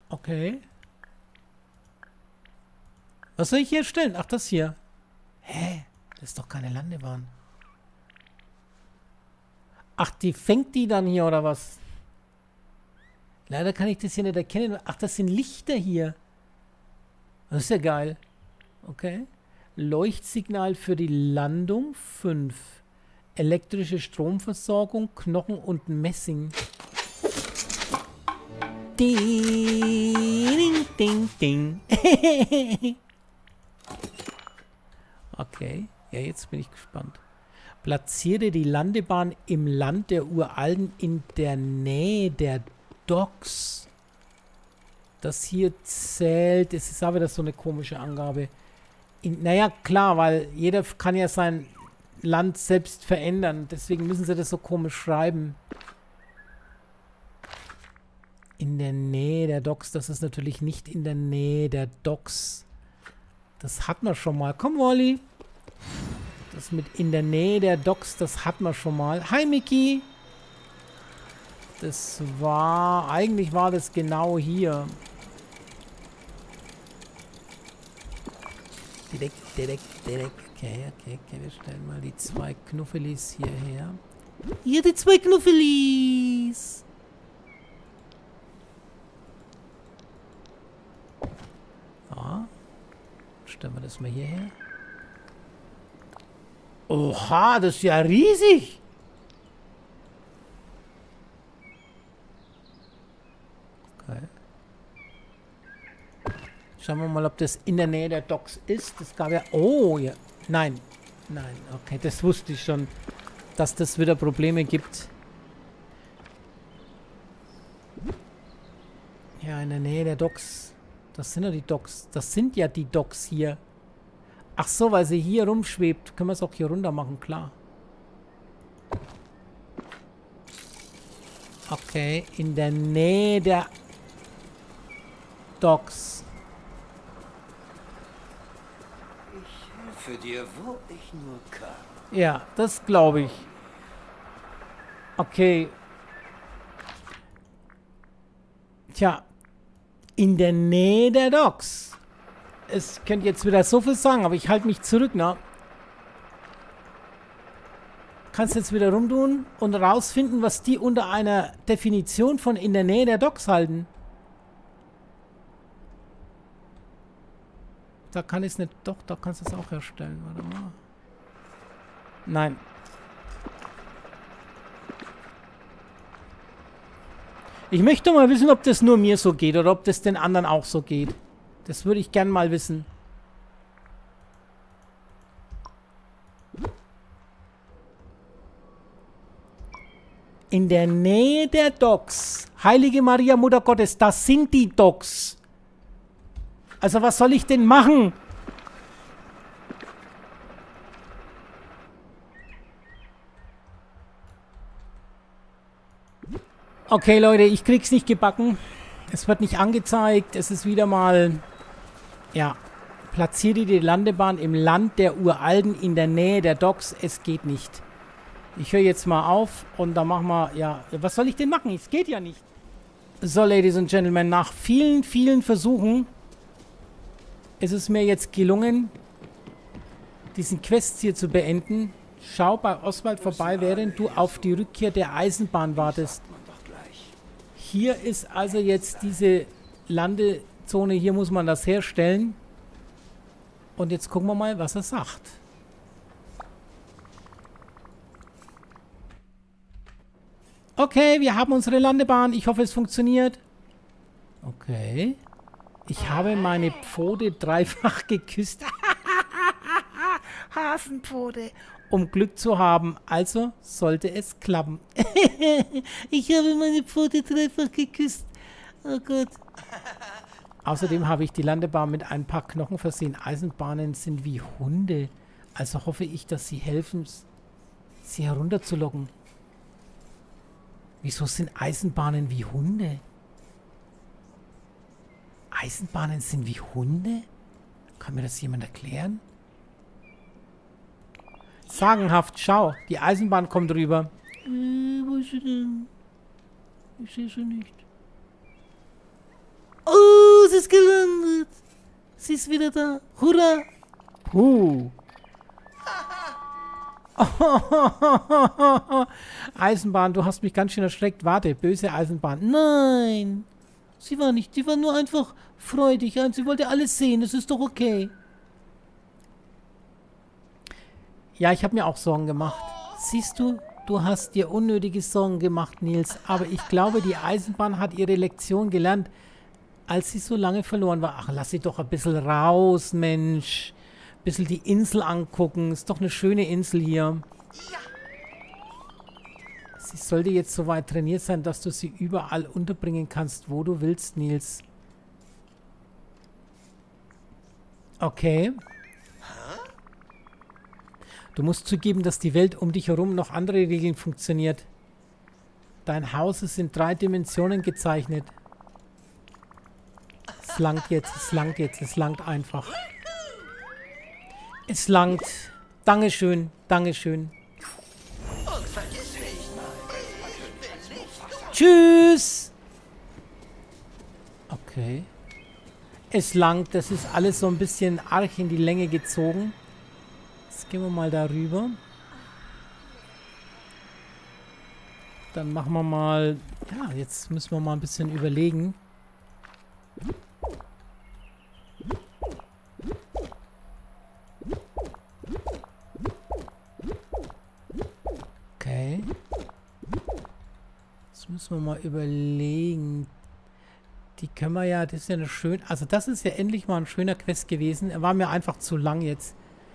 Okay. Was soll ich hier stellen? Ach, das hier. Hä? Das ist doch keine Landebahn. Ach, die fängt die dann hier, oder was? Leider kann ich das hier nicht erkennen. Ach, das sind Lichter hier. Das ist ja geil. Okay. Leuchtsignal für die Landung 5. Elektrische Stromversorgung, Knochen und Messing. Ding, ding, ding. Okay. Ja, jetzt bin ich gespannt. Platziere die Landebahn im Land der Uralten in der Nähe der Docks. Das hier zählt. Es ist aber wieder so eine komische Angabe. Naja, klar, weil jeder kann ja sein Land selbst verändern. Deswegen müssen sie das so komisch schreiben. In der Nähe der Docks. Das ist natürlich nicht in der Nähe der Docks. Das hatten wir schon mal. Komm, Wally. Das mit in der Nähe der Docks, das hatten wir schon mal. Hi, Mickey. Das war... Eigentlich war das genau hier. Direkt. Okay, wir stellen mal die 2 Knuffelis hierher. Hier die 2 Knuffelis. Ja. Stellen wir das mal hierher. Oha, das ist ja riesig. Okay. Schauen wir mal, ob das in der Nähe der Docks ist. Das gab ja... Oh, ja. Nein. Okay, das wusste ich schon, dass das wieder Probleme gibt. Ja, in der Nähe der Docks. Das sind ja die Docks. Das sind ja die Docks hier. Ach so, weil sie hier rumschwebt. Können wir es auch hier runter machen, klar. Okay, in der Nähe der Docks. Ich helfe dir, wo ich nur kann. Ja, das glaube ich. Okay. Tja. In der Nähe der Docks. Es könnte jetzt wieder so viel sagen, aber ich halte mich zurück, ne? Kannst jetzt wieder rumtun und rausfinden, was die unter einer Definition von in der Nähe der Docks halten. Da kann ich es nicht... Doch, da kannst du es auch herstellen. Warte mal. Nein. Ich möchte mal wissen, ob das nur mir so geht oder ob das den anderen auch so geht. Das würde ich gern mal wissen. In der Nähe der Docks. Heilige Maria, Mutter Gottes, das sind die Docks. Also was soll ich denn machen? Okay, Leute, ich krieg's nicht gebacken. Es wird nicht angezeigt. Es ist wieder mal... Ja. Platziere die Landebahn im Land der Uralten in der Nähe der Docks. Es geht nicht. Ich höre jetzt mal auf und dann machen wir... Ja, was soll ich denn machen? Es geht ja nicht. So, Ladies and Gentlemen, nach vielen, vielen Versuchen ist es mir jetzt gelungen, diesen Quest hier zu beenden. Schau bei Oswald vorbei, während du auf die Rückkehr der Eisenbahn wartest. Hier ist also jetzt diese Landezone, hier muss man das herstellen. Und jetzt gucken wir mal, was er sagt. Okay, wir haben unsere Landebahn. Ich hoffe, es funktioniert. Okay. Ich habe meine Pfote dreifach geküsst. Hasenpfote. Um Glück zu haben. Also sollte es klappen. Ich habe meine Pfote dreifach geküsst. Oh Gott. Außerdem habe ich die Landebahn mit ein paar Knochen versehen. Eisenbahnen sind wie Hunde. Also hoffe ich, dass sie helfen, sie herunterzulocken. Wieso sind Eisenbahnen wie Hunde? Eisenbahnen sind wie Hunde? Kann mir das jemand erklären? Sagenhaft, schau, die Eisenbahn kommt rüber. Wo ist sie denn? Ich sehe sie nicht. Oh, ist gelandet. Sie ist wieder da. Hurra. Puh. Eisenbahn, du hast mich ganz schön erschreckt. Warte, böse Eisenbahn. Nein. Sie war nicht. Sie war nur einfach freudig. Sie wollte alles sehen. Das ist doch okay. Ja, ich habe mir auch Sorgen gemacht. Siehst du, du hast dir unnötige Sorgen gemacht, Nils. Aber ich glaube, die Eisenbahn hat ihre Lektion gelernt, als sie so lange verloren war. Ach, lass sie doch ein bisschen raus, Mensch. Ein bisschen die Insel angucken. Ist doch eine schöne Insel hier. Sie sollte jetzt so weit trainiert sein, dass du sie überall unterbringen kannst, wo du willst, Nils. Okay. Du musst zugeben, dass die Welt um dich herum noch andere Regeln funktioniert. Dein Haus ist in 3 Dimensionen gezeichnet. Es langt jetzt, es langt jetzt, es langt einfach. Es langt. Dankeschön, Dankeschön. Tschüss! Okay. Es langt, das ist alles so ein bisschen arg in die Länge gezogen. Jetzt gehen wir mal darüber. Dann machen wir mal... Ja, jetzt müssen wir mal ein bisschen überlegen. Okay. Jetzt müssen wir mal überlegen. Die können wir ja... Das ist ja eine schöne... Also das ist ja endlich mal ein schöner Quest gewesen. Er war mir einfach zu lang jetzt.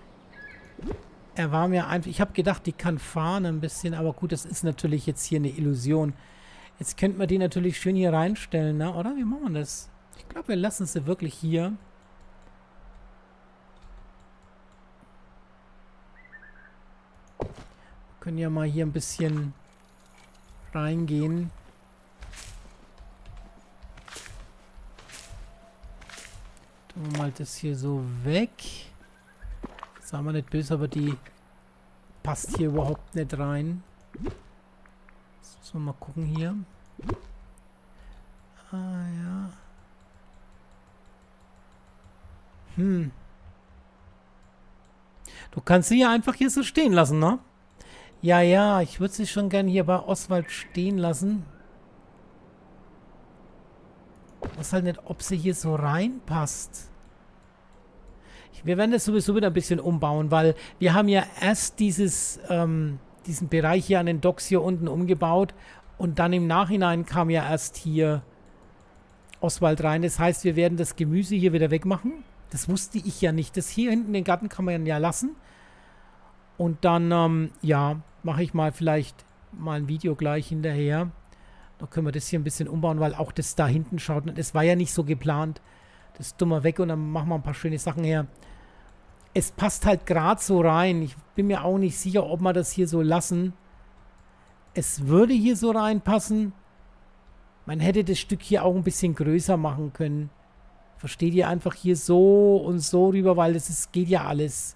Er war mir einfach... Ich habe gedacht, die kann fahren ein bisschen. Aber gut, das ist natürlich jetzt hier eine Illusion. Jetzt könnte man die natürlich schön hier reinstellen, ne? Oder? Wie machen wir das? Ich glaube, wir lassen sie wirklich hier. Wir können ja mal hier ein bisschen reingehen. Tun wir mal das hier so weg. Sagen wir nicht böse, aber die passt hier überhaupt nicht rein. Jetzt müssen wir mal gucken hier. Ah, ja. Du kannst sie ja einfach hier so stehen lassen, ne? Ja, ja, ich würde sie schon gern hier bei Oswald stehen lassen. Ich weiß halt nicht, ob sie hier so reinpasst. Wir werden das sowieso wieder ein bisschen umbauen, weil wir haben ja erst diesen Bereich hier an den Docks hier unten umgebaut und dann im Nachhinein kam ja erst hier Oswald rein. Das heißt, wir werden das Gemüse hier wieder wegmachen. Das wusste ich ja nicht. Das hier hinten, den Garten kann man ja lassen. Und dann, ja, mache ich mal vielleicht mal ein Video gleich hinterher. Da können wir das hier ein bisschen umbauen, weil auch das da hinten schaut. Das war ja nicht so geplant. Das tun wir weg und dann machen wir ein paar schöne Sachen her. Es passt halt gerade so rein. Ich bin mir auch nicht sicher, ob wir das hier so lassen. Es würde hier so reinpassen. Man hätte das Stück hier auch ein bisschen größer machen können. Versteht ihr, einfach hier so und so rüber, weil das geht ja alles.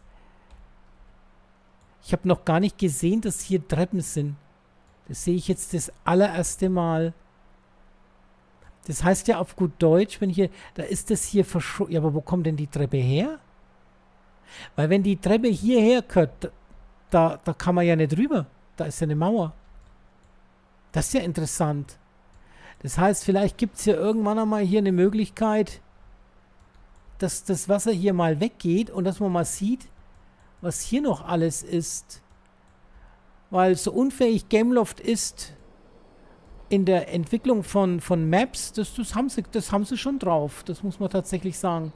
Ich habe noch gar nicht gesehen, dass hier Treppen sind. Das sehe ich jetzt das allererste Mal. Das heißt ja auf gut Deutsch, wenn hier, da ist das hier verschoben. Ja, aber wo kommt denn die Treppe her? Weil wenn die Treppe hierher gehört, da kann man ja nicht rüber. Da ist ja eine Mauer. Das ist ja interessant. Das heißt, vielleicht gibt es ja irgendwann einmal hier eine Möglichkeit, dass das Wasser hier mal weggeht und dass man mal sieht, was hier noch alles ist. Weil so unfähig Gameloft ist in der Entwicklung von Maps, das haben sie schon drauf. Das muss man tatsächlich sagen.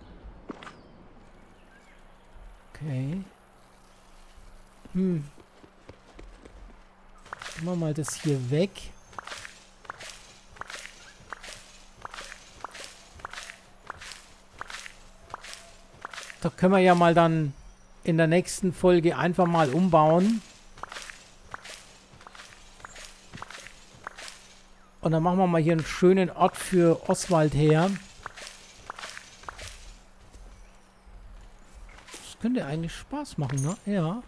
Okay. Machen wir mal das hier weg. Da können wir ja mal dann in der nächsten Folge einfach mal umbauen. Und dann machen wir mal hier einen schönen Ort für Oswald her. Das könnte eigentlich Spaß machen, ne? Ja.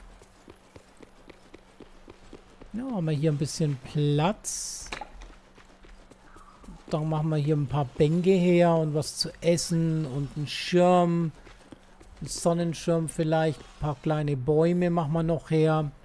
Ja, haben wir hier ein bisschen Platz. Dann machen wir hier ein paar Bänke her und was zu essen und einen Schirm. Einen Sonnenschirm vielleicht. Ein paar kleine Bäume machen wir noch her.